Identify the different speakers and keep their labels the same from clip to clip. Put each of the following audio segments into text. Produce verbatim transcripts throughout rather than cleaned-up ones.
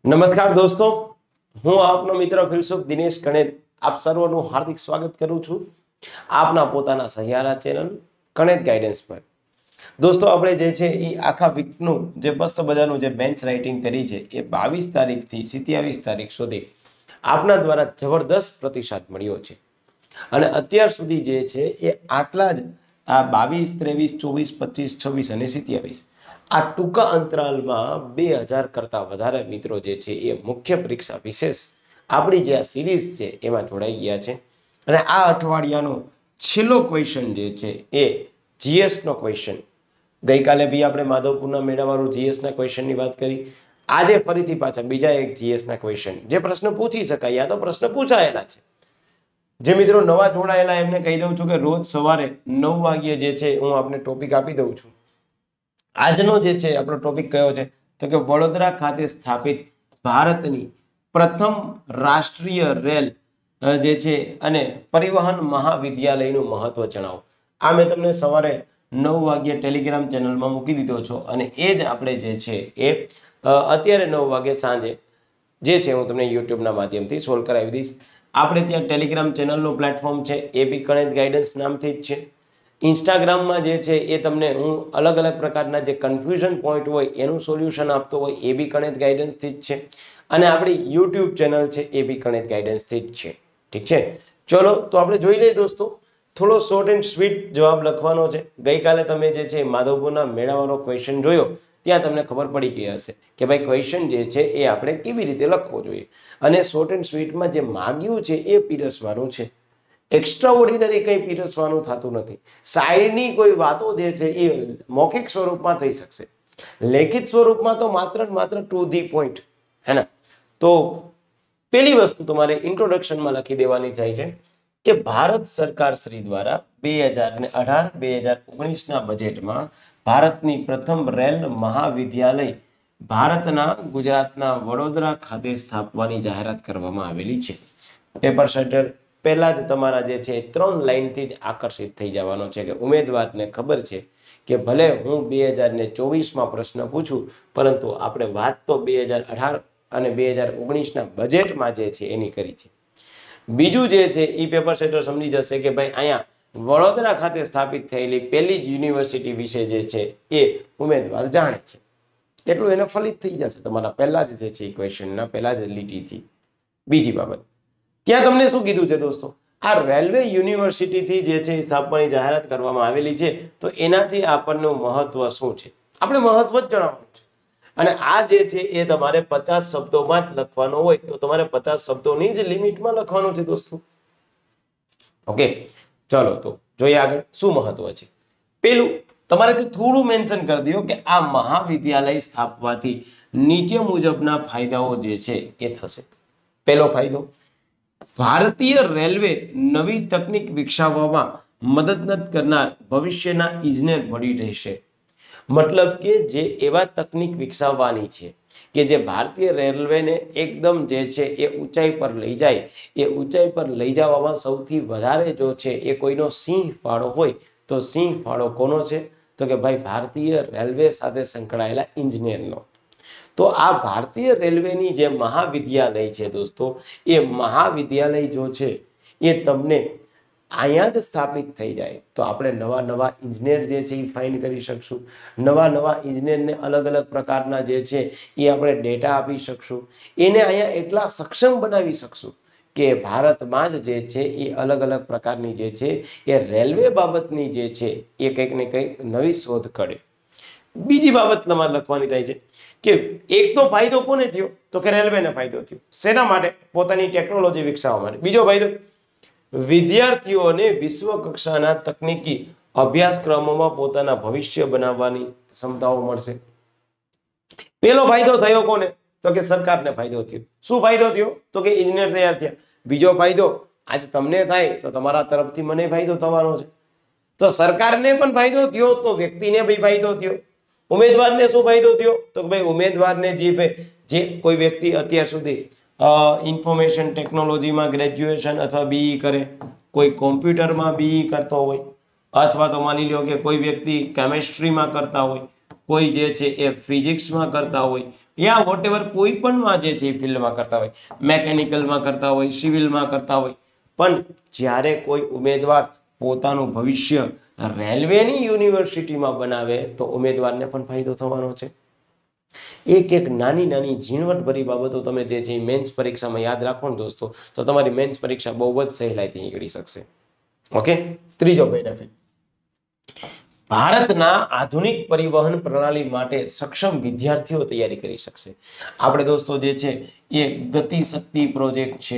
Speaker 1: નમસ્કાર દોસ્તો, હું આપનો મિત્ર ફિલસુફ દિનેશ કણેર આપ સર્વનું હાર્દિક સ્વાગત કરું છું આપના પોતાના સહિયારા ચેનલ કણેર ગાઈડન્સ પર। દોસ્તો, આપણે જે છે એ આખા વીકનું જે મસ્ત બધાનું જે બેન્ચ રાઇટિંગ કરી છે એ બાવીસ તારીખથી સત્યાવીસ તારીખ સુધી આપના દ્વારા જબરદસ્ત પ્રતિસાદ મળ્યો છે અને અત્યાર સુધી જે છે એ આટલા જ આ બાવીસ ત્રેવીસ ચોવીસ પચીસ છવ્વીસ અને સત્યાવીસ આ ટૂંકા અંતરાલમાં બે હજાર કરતાં વધારે મિત્રો જે છે એ મુખ્ય પરીક્ષા વિશેષ આપણી જે આ સિરીઝ છે એમાં જોડાઈ ગયા છે અને આ અઠવાડિયાનો છેલ્લો ક્વેશ્ચન જે છે એ જીએસનો ક્વેશ્ચન। ગઈકાલે બી આપણે માધવપુરના મેળાવાળું જીએસના ક્વેશ્ચનની વાત કરી। આજે ફરીથી પાછા બીજા એક જીએસના ક્વેશ્ચન જે પ્રશ્ન પૂછી શકાય યા તો પ્રશ્ન પૂછાયેલા છે। જે મિત્રો નવા જોડાયેલા એમને કહી દઉં છું કે રોજ સવારે નવ વાગ્યે જે છે હું આપને ટોપિક આપી દઉં છું। આજનો જે છે આપણો ટોપિક કયો છે તો કે વડોદરા ખાતે સ્થાપિત ભારતની પ્રથમ રાષ્ટ્રીય રેલ જે છે અને પરિવહન મહાવિદ્યાલયનું મહત્વ જણાવો। આ મેં તમને સવારે નવ વાગ્યે ટેલિગ્રામ ચેનલમાં મૂકી દીધો છો અને એ જ આપણે જે છે એ અત્યારે નવ વાગે સાંજે જે છે હું તમને યુટ્યુબના માધ્યમથી સોલ્વ કરાવી દઈશ। આપણે ત્યાં ટેલિગ્રામ ચેનલનું પ્લેટફોર્મ છે એ બી કણેર ગાઈડન્સ નામથી જ છે। ઇન્સ્ટાગ્રામમાં જે છે એ તમને હું અલગ અલગ પ્રકારના જે કન્ફ્યુઝન પોઈન્ટ હોય એનું સોલ્યુશન આપતો હોય એ બી કણેર ગાઈડન્સથી જ છે અને આપણી યુટ્યુબ ચેનલ છે એ બી કણેર ગાઈડન્સથી જ છે। ઠીક છે, ચલો તો આપણે જોઈ લઈએ દોસ્તો। થોડો શોર્ટ એન્ડ સ્વીટ જવાબ લખવાનો છે। ગઈકાલે તમે જે છે માધવપુરના મેળાવાળો ક્વેશ્ચન જોયો ત્યાં તમને ખબર પડી ગઈ હશે કે ભાઈ ક્વેશ્ચન જે છે એ આપણે કેવી રીતે લખવો જોઈએ અને શોર્ટ એન્ડ સ્વીટમાં જે માગ્યું છે એ પીરસવાનું છે। એક્સ્ટ્રા ઓર્ડિનરી કંઈ પીરસવાનું થતું નથી। શાયરીની કોઈ વાતો જે છે એ મૌખિક સ્વરૂપમાં થઈ શકશે, લેખિત સ્વરૂપમાં તો માત્ર ને માત્ર ટુ ધી પોઈન્ટ હે ને। તો પેલી વસ્તુ તમારે ઇન્ટ્રોડક્શનમાં લખી દેવાની થાય છે કે ભારત સરકાર શ્રી દ્વારા બે હજાર ને અઢાર બે હજાર ઓગણીસના બજેટમાં ભારતની પ્રથમ રેલ મહાવિદ્યાલય ભારતના ગુજરાતના વડોદરા ખાતે સ્થાપવાની જાહેરાત કરવામાં આવેલી છે। પેપર સેટર પહેલા જ તમારા જે છે ત્રણ લાઈનથી જ આકર્ષિત થઈ જવાનો છે કે ઉમેદવારને ખબર છે કે ભલે હું બે હજાર ને ચોવીસમાં પ્રશ્ન પૂછું પરંતુ આપણે વાત તો બે હજાર અઢાર અને બે હજાર ઓગણીસના બજેટમાં જે છે એની કરી છે। બીજું જે છે એ પેપર સેટર સમજી જશે કે ભાઈ અહીંયા વડોદરા ખાતે સ્થાપિત થયેલી પહેલી જ યુનિવર્સિટી વિશે જે છે એ ઉમેદવાર જાણે છે એટલું એને ફલિત થઈ જશે તમારા પહેલા જ જે છે ક્વેશ્ચનના પહેલા જ લીટીથી। બીજી બાબત ત્યાં તમને શું કીધું છે દોસ્તો, આ રેલવે યુનિવર્સિટીથી જે છે સ્થાપવાની જાહેરાત કરવામાં આવેલી છે તો એનાથી આપણનું મહત્વ શું છે આપણે મહત્વ જ જણાવવાનું છે અને આ જે છે એ તમારે પચાસ શબ્દોમાં જ લખવાનો હોય તો તમારે પચાસ શબ્દોની જ લિમિટમાં લખવાનું છે દોસ્તો। ઓકે, ચલો તો જોઈએ આગળ શું મહત્વ છે। પેલું તમારે તે થોડું મેન્શન કરી દો કે આ મહાવિદ્યાલય સ્થાપવાથી નીચે મુજબના ફાયદાઓ જે છે એ થશે। પહેલો ફાયદો, ભારતીય રેલવે નવી તકનીક વિકસાવવામાં મદદ કરનાર ભવિષ્યના ઇજનેર મળી રહેશે। મતલબ કે જે એવા તકનીક વિકસાવવાની છે કે જે ભારતીય રેલવેને એકદમ જે છે એ ઊંચાઈ પર લઈ જાય, એ ઊંચાઈ પર લઈ જવામાં સૌથી વધારે જો છે એ કોઈનો સિંહ ફાળો હોય તો સિંહ ફાળો કોનો છે તો કે ભાઈ ભારતીય રેલવે સાથે સંકળાયેલા ઇન્જિનિયરનો। તો આ ભારતીય રેલવેની જે મહાવિદ્યાલય છે દોસ્તો એ મહાવિદ્યાલય જો છે એ તમને અહીંયા જ સ્થાપિત થઈ જાય તો આપણે નવા નવા ઇજનેર જે છે એ ફાઇન્ડ કરી શકશું, નવા નવા ઇજનેરને અલગ અલગ પ્રકારના જે છે એ આપણે ડેટા આપી શકશું, એને અહીંયા એટલા સક્ષમ બનાવી શકશું કે ભારતમાં જ જે છે એ અલગ અલગ પ્રકારની જે છે એ રેલવે બાબતની જે છે એ કંઈક ને કંઈક નવી શોધ કરે। બીજી બાબત તમારે લખવાની થાય છે કે એક તો ફાયદો કોને થયો તો કે રેલવેને ફાયદો થયો, શેના માટે? પોતાની ટેકનોલોજી વિકસાવવા માટે। બીજો ફાયદો, વિદ્યાર્થીઓને વિશ્વ કક્ષાના તકનીકી અભ્યાસક્રમોમાં પોતાના ભવિષ્ય બનાવવાની ક્ષમતાઓ મળશે। પેલો ફાયદો થયો કોને તો કે સરકારને ફાયદો થયો। શું ફાયદો થયો તો કે ઇજનેર તૈયાર થયા। બીજો ફાયદો, આજ તમને થાય તો તમારા તરફથી મને ફાયદો થવાનો છે, તો સરકારને પણ ફાયદો થયો તો વ્યક્તિને પણ ફાયદો થયો। ઉમેદવારને શું ફાયદો થયો તો ભાઈ ઉમેદવારને જે જે કોઈ વ્યક્તિ અત્યાર સુધી ઇન્ફોર્મેશન ટેકનોલોજીમાં ગ્રેજ્યુએશન અથવા બીઈ કરે, કોઈ કોમ્પ્યુટરમાં બીઈ કરતો હોય અથવા તો માની લો કે કોઈ વ્યક્તિ કેમેસ્ટ્રીમાં કરતા હોય, કોઈ જે છે એ ફિઝિક્સમાં કરતા હોય, યા વોટ એવર કોઈ પણ માં જે છે એ ફિલ્ડમાં કરતા હોય, મેકેનિકલમાં કરતા હોય, સિવિલમાં કરતા હોય, પણ જ્યારે કોઈ ઉમેદવાર પોતાનું ભવિષ્ય રેલવેની યુનિવર્સિટીમાં બનાવે તો ઉમેદવારને પણ ફાયદો થવાનો છે. એક એક નાની નાની ઝીણવટભરી બાબતો તમે જે છે મેન્સ પરીક્ષામાં યાદ રાખો ને દોસ્તો, તો તમારી મેન્સ પરીક્ષા બહુ જ સહેલાઈથી નીકળી શકશે. ઓકે, ત્રીજો બેનિફિટ, ભારતના આધુનિક પરિવહન પ્રણાલી માટે સક્ષમ વિદ્યાર્થીઓ તૈયારી કરી શકશે. આપણે દોસ્તો જે છે એ ગતિ શક્તિ પ્રોજેક્ટ છે,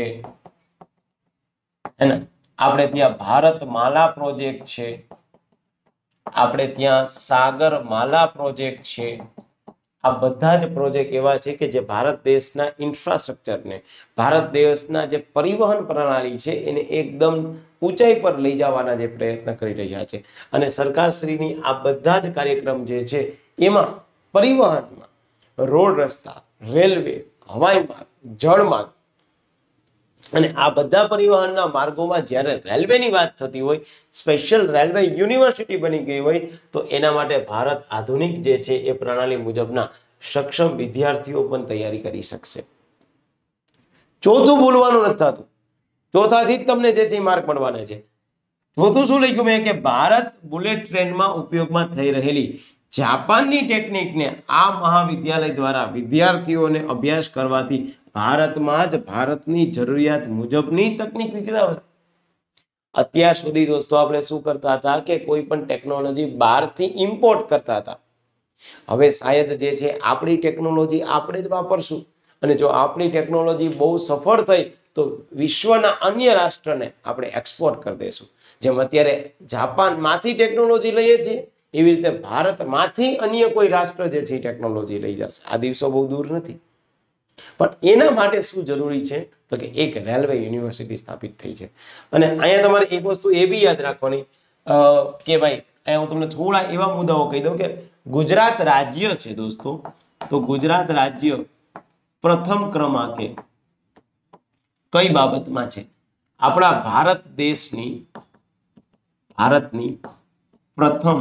Speaker 1: આપણે ત્યાં ભારત માલા પ્રોજેક્ટ છે, આપણે ત્યાં સાગર માલા પ્રોજેક્ટ છે. આ બધા જ પ્રોજેક્ટ એવા છે કે જે ભારત દેશના ઇન્ફ્રાસ્ટ્રક્ચરને, ભારત દેશના જે પરિવહન પ્રણાલી છે એને એકદમ ઊંચાઈ પર લઈ જવાના જે પ્રયત્ન કરી રહ્યા છે. અને સરકારશ્રીની આ બધા જ કાર્યક્રમ જે છે એમાં પરિવહનમાં રોડ રસ્તા, રેલવે, હવાઈ માર્ગ, જળમાર્ગ અને આ બધા પરિવહનના માર્ગોમાં જ્યારે રેલવેની વાત થતી હોય, સ્પેશિયલ રેલવે યુનિવર્સિટી બની ગઈ હોય, તો એના માટે ભારત આધુનિક જે છે એ પ્રણાલી મુજબના સક્ષમ વિદ્યાર્થીઓ પણ તૈયારી કરી શકશે. ચોથું બોલવાનું નથી થતું, ચોથાથી જ તમને જે છે માર્ક મળવાના છે. ચોથું શું લખ્યું મેં કે ભારત બુલેટ ટ્રેનમાં ઉપયોગમાં થઈ રહેલી જાપાનની ટેકનિકને આ મહાવિદ્યાલય દ્વારા વિદ્યાર્થીઓને અભ્યાસ કરવાથી ભારતમાં જ ભારતની જરૂરિયાત મુજબની તકનીક વિકસાવશે. અત્યાર સુધી દોસ્તો આપણે શું કરતા હતા કે કોઈ પણ ટેકનોલોજી બહારથી ઇમ્પોર્ટ કરતા હતા. હવે શાયદ જે છે આપણી ટેકનોલોજી આપણે જ વાપરશું, અને જો આપણી ટેકનોલોજી બહુ સફળ થઈ તો વિશ્વના અન્ય રાષ્ટ્રને આપણે એક્સપોર્ટ કરી દઈશું. જેમ અત્યારે જાપાનમાંથી ટેકનોલોજી લઈએ છીએ, એવી રીતે ભારતમાંથી અન્ય કોઈ રાષ્ટ્ર જે છે ટેકનોલોજી લઈ જશે. આ દિવસો બહુ દૂર નથી. પણ એના માટે શું જરૂરી છે તો કે એક રેલવે યુનિવર્સિટી સ્થાપિત થઈ છે. અને અહીંયા તમારે એક વસ્તુ એ બી યાદ રાખવાની કે ભાઈ અહીંયા હું તમને થોડા એવા મુદ્દાઓ કહી દઉં કે ગુજરાત રાજ્ય છે દોસ્તો, તો ગુજરાત રાજ્ય પ્રથમ ક્રમાંકે કઈ બાબતમાં છે? આપણા ભારત દેશની ભારતની પ્રથમ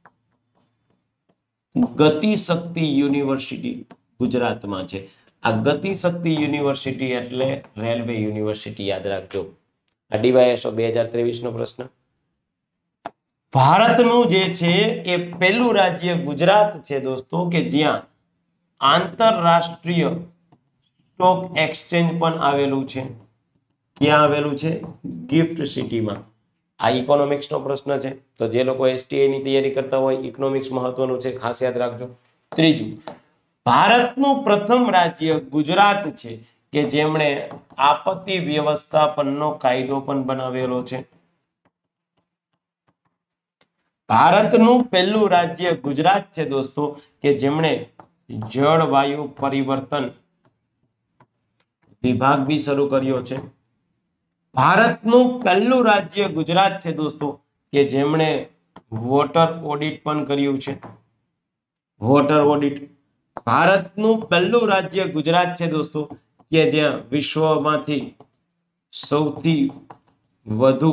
Speaker 1: ગતિ શક્તિ યુનિવર્સિટી ગુજરાતમાં છે. આ ગતિ શક્તિ યુનિવર્સિટી એટલે રેલવે યુનિવર્સિટી, યાદ રાખજો. આ ડીવાયએસઓ બે હજાર ત્રેવીસ નો પ્રશ્ન. ભારતનું જે છે એ પહેલું રાજ્ય ગુજરાત છે દોસ્તો કે જ્યાં આંતરરાષ્ટ્રીય સ્ટોક એક્સચેન્જ પણ આવેલું છે. ક્યાં આવેલું છે? ગિફ્ટ સિટીમાં. આ ઇકોનોમિક્સ નો પ્રશ્ન છે, તો જે લોકો એસટીઆઈ ની તૈયારી કરતા હોય ઇકોનોમિક્સ મહત્વનું છે, ખાસ યાદ રાખજો. ત્રીજું, ભારતનું પ્રથમ રાજ્ય ગુજરાત છે કે જેમણે આપત્તિ વ્યવસ્થાપનનો કાયદો પણ બનાવેલો છે. ભારતનું પહેલું રાજ્ય ગુજરાત છે દોસ્તો કે જેમણે જળવાયુ પરિવર્તન વિભાગ બી શરૂ કર્યો છે. ભારતનું પહેલું રાજ્ય ગુજરાત છે દોસ્તો કે જેમણે વોટર ઓડિટ પણ કર્યું છે. Water audit. ભારતનું પહેલું રાજ્ય ગુજરાત છે દોસ્તો કે જ્યાં વિશ્વમાંથી સૌથી વધુ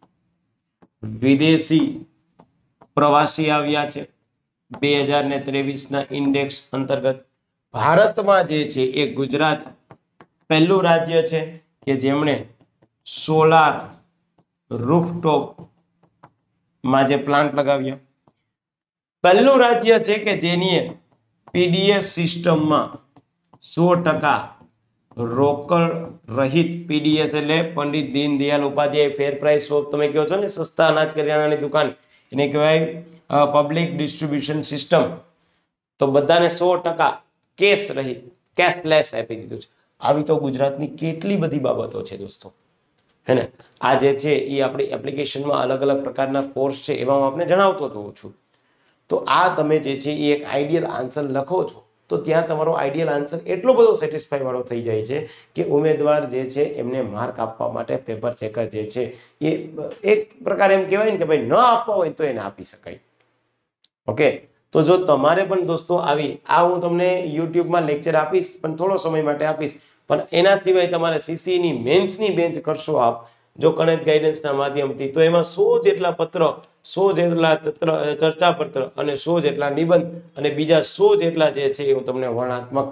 Speaker 1: વિદેશી પ્રવાસી આવ્યા છે. બે હજાર ત્રેવીસ ના ઇન્ડેક્સ અંતર્ગત ભારતમાં જે છે એ ગુજરાત પહેલું રાજ્ય છે કે જેમણે સોલાર રૂફટોપ માં જે પ્લાન્ટ લગાવ્યા. પહેલું રાજ્ય છે કે જેની પીડીએસ સિસ્ટમમાં સો ટકા રોકડ રહિત, પીડીએસ એટલે Pandit Deendayal Upadhyay fair price shop, તમે કહો છો ને સસ્તા અનાજ કરિયાણાની દુકાન, એને કહેવાય પબ્લિક ડિસ્ટ્રીબ્યુશન સિસ્ટમ. તો બધાને સો ટકા કેશ રહિત, કેશલેસ આપી દીધું છે. આવી તો ગુજરાતની કેટલી બધી બાબતો છે દોસ્તો, હે ને. આ જે છે એ આપણી એપ્લિકેશનમાં અલગ અલગ પ્રકારના કોર્સ છે, એમાં હું આપને જણાવતો હોઉં છું. તો આ તમે જે છે એ એક આઈડિયલ આન્સર લખો છો તો ત્યાં તમારો આઈડિયલ આન્સર એટલો બધો સેટિસ્ફાઈ વાળો થઈ જાય છે કે ઉમેદવાર જે છે એમને માર્ક આપવા માટે પેપર ચેકર જે છે એ એક પ્રકારે એમ કહેવાય ને કે ભાઈ ન આપવા હોય તો એને આપી શકાય. ઓકે, તો જો તમારે પણ દોસ્તો આવી, આ હું તમને યુટ્યુબમાં લેક્ચર આપીશ પણ થોડો સમય માટે આપીશ, પણ એના સિવાય તમારે સીસી ની મેન્સની બેન્ચ કરશો આપ જો કણેજ ગાઈડન્સના માધ્યમથી, તો એમાં સો જેટલા પત્ર, સો જેટલા ચર્ચા પત્ર અને સો જેટલા નિબંધ અને બીજા સો જેટલા જે છે હું તમને વર્ણનાત્મક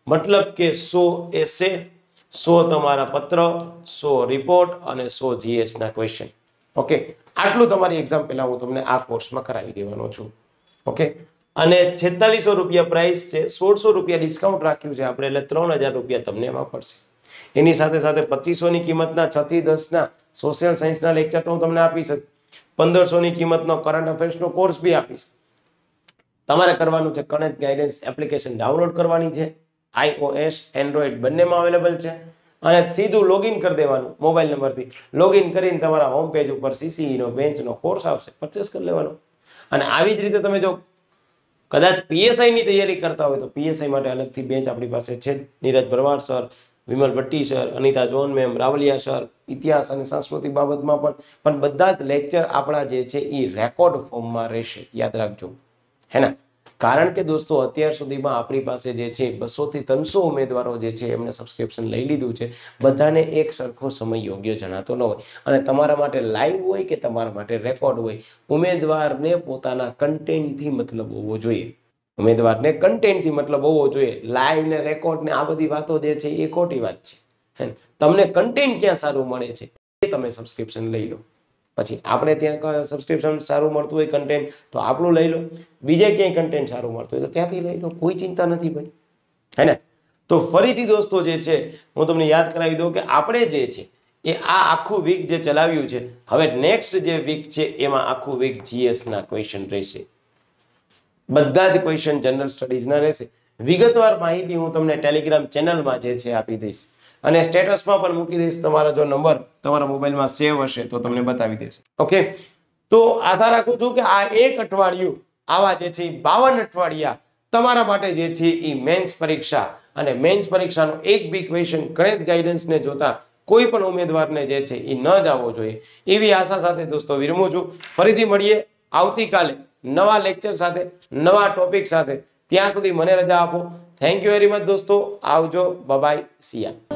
Speaker 1: મતલબ કે સો એસે, સો તમારા પત્ર, સો રિપોર્ટ અને સો જીએસ ના ક્વેશ્ચન. ઓકે, આટલું તમારી એક્ઝામ પહેલા હું તમને આ કોર્સમાં કરાવી દેવાનો છું. ઓકે, અને છેતાલીસો રૂપિયા પ્રાઇસ છે, સોળસો રૂપિયા ડિસ્કાઉન્ટ રાખ્યું છે આપણે, એટલે ત્રણ હજાર રૂપિયા તમને એમાં પડશે. એની સાથે સાથે પચીસો ની કિંમતના છ થી દસ ના સોશિયલ સાયન્સના લેક્ચર તો હું તમને આપીશ જ. પંદરસો ની કિંમતનો કરંટ અફેર્સનો કોર્સ બી આપીશ. તમારે કરવાનું છે કણેત ગાઈડન્સ એપ્લિકેશન ડાઉનલોડ કરવાની છે. આઈઓએસ એન્ડ્રોઈડ બંનેમાં અવેલેબલ છે. અને સીધું લોગિન કરી દેવાનું મોબાઈલ નંબરથી. લોગિન કરીને તમારા હોમ પેજ ઉપર સીસીઈ નો બેન્ચનો કોર્સ આવશે, પરચેસ કરી લેવાનો. અને આવી જ રીતે તમે જો કદાચ પીએસઆઈ ની તૈયારી કરતા હોય તો પીએસઆઈ માટે અલગથી બેન્ચ આપણી પાસે છે. Neeraj Bharwad sir, Vimal Bhatti sir, Anita John ma'am, Rawaliya sir, ઇતિહાસ અને સાંસ્કૃતિક બાબતમાં પણ પણ બધા જ લેક્ચર આપણા જે છે એ રેકોર્ડ ફોર્મમાં રહેશે, યાદ રાખજો. હે ને? કારણ કે દોસ્તો અત્યાર સુધીમાં આપણી પાસે જે છે બસો થી ત્રણસો ઉમેદવારો જે છે એમને સબસ્ક્રિપ્શન લઈ લીધું છે. બધાને એક સરખો સમય યોગ્ય જણાતો ન હોય. અને તમારા માટે લાઈવ હોય કે તમારા માટે રેકોર્ડ હોય, ઉમેદવારને પોતાના કન્ટેન્ટથી મતલબ હોવો જોઈએ. ઉમેદવારને કન્ટેન્ટથી મતલબ હોવો જોઈએ. લાઈવ ને રેકોર્ડ ને આ બધી વાતો જે છે એ ખોટી વાત છે. હે, તમને કન્ટેન્ટ ક્યાં સારું મળે છે એ તમે સબસ્ક્રિપ્શન લઈ લો. પછી આપણે ત્યાં સબસ્ક્રિપ્શન સારું મળતું હોય કન્ટેન્ટ તો આપણું લઈ લો, બીજે ક્યાંય કન્ટેન્ટ સારું મળતું હોય તો ત્યાંથી લઈ લો, કોઈ ચિંતા નથી ભાઈ. હે ને? તો ફરીથી દોસ્તો જે છે હું તમને યાદ કરાવી દઉં કે આપણે જે છે એ આ આખું વીક જે ચલાવ્યું છે, હવે નેક્સ્ટ જે વીક છે એમાં આખું વીક જીએસ ના ક્વેશ્ચન રહેશે. બધા જ ક્વેશ્ચન જનરલ સ્ટડીઝના રહેશે. વિગતવાર માહિતી હું તમને ટેલિગ્રામ ચેનલમાં જે છે આપી દઈશ અને સ્ટેટસમાં પણ મૂકી દઈશ. તમારા જો નંબર તમારા મોબાઈલમાં સેવ હશે તો તમને બતાવી દેશે. ઓકે, તો આશા રાખું છું કે આ એક અઠવાડિયું આવા જે છે બાવન અઠવાડિયા તમારા માટે જે છે એ મેન્સ પરીક્ષા અને મેન્સ પરીક્ષાનો એક બી ક્વેશ્ચન ગણિત ગાઈડન્સને જોતા કોઈ પણ ઉમેદવારને જે છે એ ન જવો જોઈએ એવી આશા સાથે દોસ્તો વિરમું છું. ફરીથી મળીએ આવતીકાલે નવા લેક્ચર સાથે, નવા ટોપિક સાથે. ત્યાં સુધી મને રજા આપો. થેન્ક યુ વેરી મચ દોસ્તો. આવજો. Bye bye. સી યા.